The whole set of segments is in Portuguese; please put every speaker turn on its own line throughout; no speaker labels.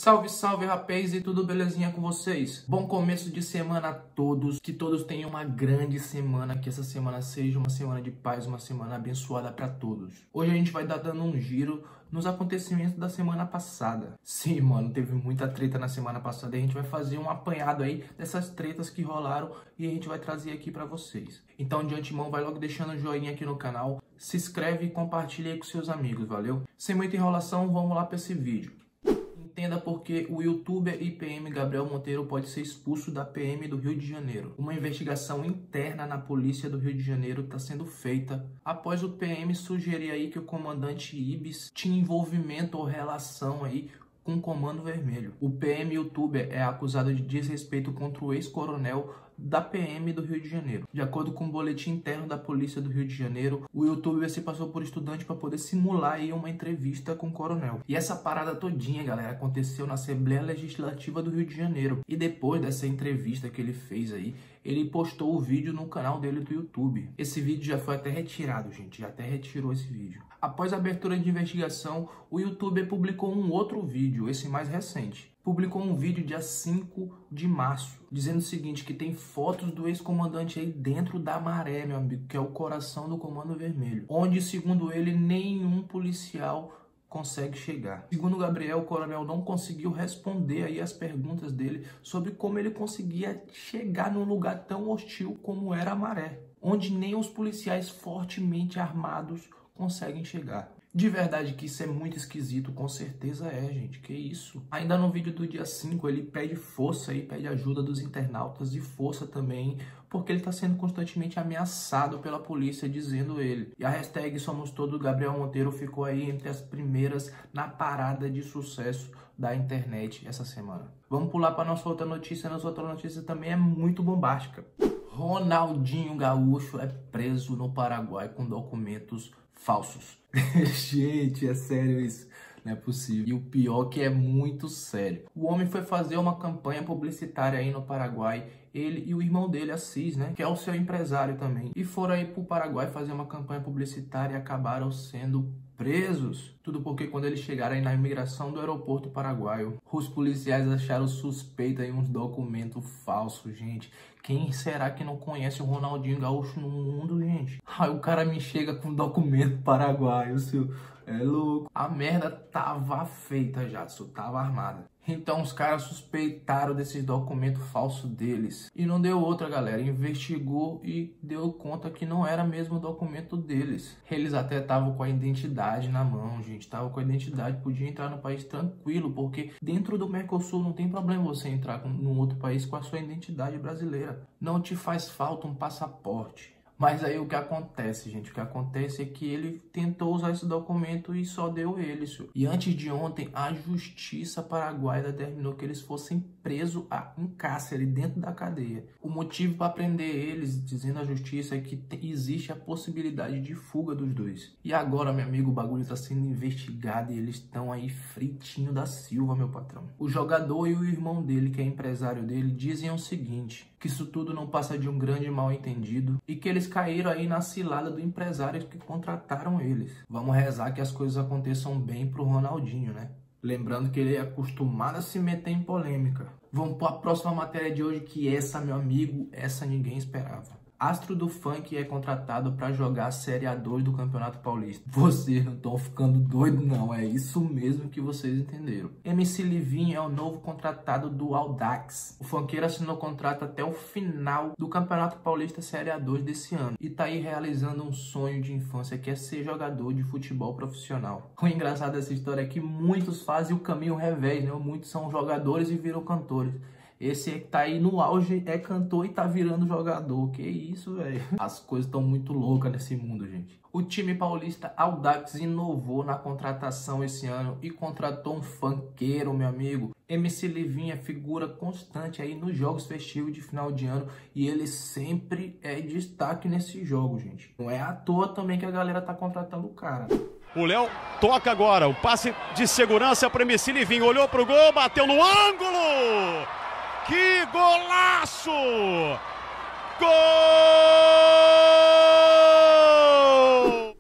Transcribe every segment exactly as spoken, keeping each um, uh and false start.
Salve, salve, rapaz, e tudo belezinha com vocês? Bom começo de semana a todos, que todos tenham uma grande semana, que essa semana seja uma semana de paz, uma semana abençoada para todos. Hoje a gente vai dar dando um giro nos acontecimentos da semana passada. Sim, mano, teve muita treta na semana passada e a gente vai fazer um apanhado aí dessas tretas que rolaram e a gente vai trazer aqui para vocês. Então, de antemão, vai logo deixando o joinha aqui no canal, se inscreve e compartilha aí com seus amigos, valeu? Sem muita enrolação, vamos lá para esse vídeo. Entenda porque o youtuber e P M Gabriel Monteiro pode ser expulso da P M do Rio de Janeiro. Uma investigação interna na polícia do Rio de Janeiro está sendo feita após o P M sugerir aí que o comandante Ibis tinha envolvimento ou relação aí com o Comando Vermelho. O P M youtuber é acusado de desrespeito contra o ex-coronel da P M do Rio de Janeiro. De acordo com o boletim interno da polícia do Rio de Janeiro, o youtuber se passou por estudante para poder simular aí uma entrevista com o coronel. E essa parada todinha, galera, aconteceu na Assembleia Legislativa do Rio de Janeiro. E depois dessa entrevista que ele fez aí, ele postou o vídeo no canal dele do YouTube. Esse vídeo já foi até retirado, gente, já até retirou esse vídeo. Após a abertura de investigação, o youtuber publicou um outro vídeo, esse mais recente. Publicou um vídeo dia cinco de março, dizendo o seguinte, que tem fotos do ex-comandante aí dentro da Maré, meu amigo, que é o coração do Comando Vermelho, onde, segundo ele, nenhum policial consegue chegar. Segundo o Gabriel, o coronel não conseguiu responder aí as perguntas dele sobre como ele conseguia chegar num lugar tão hostil como era a Maré, onde nem os policiais fortemente armados conseguem chegar. De verdade que isso é muito esquisito, com certeza é, gente, que isso. Ainda no vídeo do dia cinco, ele pede força e pede ajuda dos internautas e força também, porque ele está sendo constantemente ameaçado pela polícia, dizendo ele. E a hashtag Somos Todos Gabriel Monteiro ficou aí entre as primeiras na parada de sucesso da internet essa semana. Vamos pular para nossa outra notícia, nossa outra notícia também é muito bombástica. Ronaldinho Gaúcho é preso no Paraguai com documentos falsos. Gente, é sério isso? Não é possível. E o pior que é muito sério. O homem foi fazer uma campanha publicitária aí no Paraguai, ele e o irmão dele, Assis, né? Que é o seu empresário também. E foram aí pro Paraguai fazer uma campanha publicitária e acabaram sendo presos. Tudo porque quando eles chegaram aí na imigração do aeroporto paraguaio, os policiais acharam suspeito aí uns documentos falsos, gente. Quem será que não conhece o Ronaldinho Gaúcho no mundo, gente? Aí o cara me chega com documento paraguaio, seu... É louco. A merda tava feita já, só tava armada. Então os caras suspeitaram desses documentos falsos deles. E não deu outra, galera. Investigou e deu conta que não era mesmo o documento deles. Eles até estavam com a identidade na mão, gente. Estavam com a identidade, podia entrar no país tranquilo, porque dentro do Mercosul não tem problema você entrar num outro país com a sua identidade brasileira. Não te faz falta um passaporte. Mas aí o que acontece, gente? O que acontece é que ele tentou usar esse documento e só deu ele, senhor. E antes de ontem, a justiça paraguaia determinou que eles fossem presos em cárcere, dentro da cadeia. O motivo para prender eles, dizendo a justiça, é que existe a possibilidade de fuga dos dois. E agora, meu amigo, o bagulho está sendo investigado e eles estão aí fritinho da Silva, meu patrão. O jogador e o irmão dele, que é empresário dele, dizem o seguinte, que isso tudo não passa de um grande mal-entendido e que eles caíram aí na cilada do empresário que contrataram eles. Vamos rezar que as coisas aconteçam bem pro Ronaldinho, né? Lembrando que ele é acostumado a se meter em polêmica. Vamos para a próxima matéria de hoje, que essa, meu amigo, essa ninguém esperava. Astro do funk é contratado para jogar a Série A dois do Campeonato Paulista. Vocês não estão ficando doidos, não. É isso mesmo que vocês entenderam. M C Livinho é o novo contratado do Audax. O funkeiro assinou contrato até o final do Campeonato Paulista Série A dois desse ano. E tá aí realizando um sonho de infância, que é ser jogador de futebol profissional. O engraçado dessa história é que muitos fazem o caminho revés, né? Muitos são jogadores e viram cantores. Esse que tá aí no auge é cantor e tá virando jogador. Que isso, velho. As coisas estão muito loucas nesse mundo, gente. O time paulista Audax inovou na contratação esse ano e contratou um funkeiro, meu amigo. M C Livinho é figura constante aí nos jogos festivos de final de ano e ele sempre é destaque nesse jogo, gente. Não é à toa também que a galera tá contratando o cara.
O Léo toca agora, o passe de segurança para M C Livinho. Olhou pro gol, bateu no ângulo! Que golaço! Gol!
Moleque é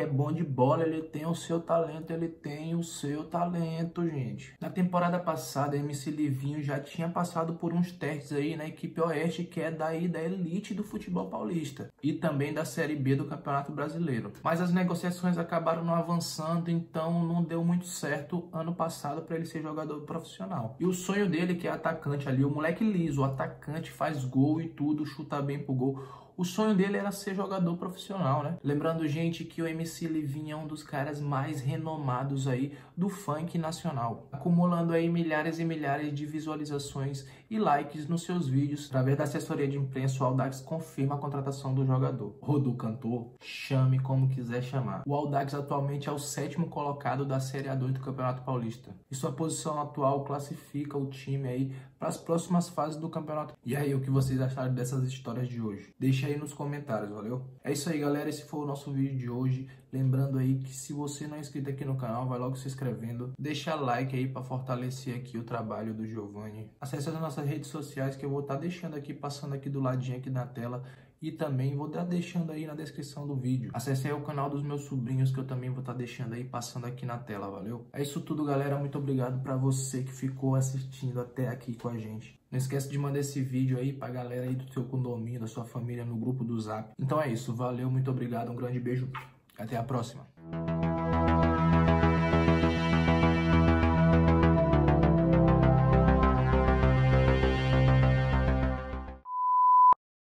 é bom de bola, ele tem o seu talento, ele tem o seu talento, gente. Na temporada passada, M C Livinho já tinha passado por uns testes aí na equipe Oeste, que é daí da elite do futebol paulista e também da Série B do Campeonato Brasileiro. Mas as negociações acabaram não avançando, então não deu muito certo ano passado para ele ser jogador profissional. E o sonho dele, que é atacante ali, o moleque liso, o atacante, faz gol e tudo, chuta bem pro gol. O sonho dele era ser jogador profissional, né? Lembrando, gente, que o M C Livinho é um dos caras mais renomados aí do funk nacional, acumulando aí milhares e milhares de visualizações e likes nos seus vídeos. Através da assessoria de imprensa, o Audax confirma a contratação do jogador. Ou do cantor, chame como quiser chamar. O Audax atualmente é o sétimo colocado da Série A dois do Campeonato Paulista. E sua posição atual classifica o time aí para as próximas fases do campeonato. E aí, o que vocês acharam dessas histórias de hoje? Deixa aí nos comentários, valeu? É isso aí, galera, esse foi o nosso vídeo de hoje. Lembrando aí que se você não é inscrito aqui no canal, vai logo se inscrevendo, deixa like aí para fortalecer aqui o trabalho do Giovanni. Acesse as nossas redes sociais que eu vou estar deixando aqui, passando aqui do ladinho aqui na tela, e também vou estar deixando aí na descrição do vídeo. Acesse aí o canal dos meus sobrinhos que eu também vou estar deixando aí, passando aqui na tela, valeu? É isso tudo, galera, muito obrigado para você que ficou assistindo até aqui com a gente. Não esquece de mandar esse vídeo aí pra galera aí do seu condomínio, da sua família, no grupo do Zap. Então é isso, valeu, muito obrigado, um grande beijo, até a próxima.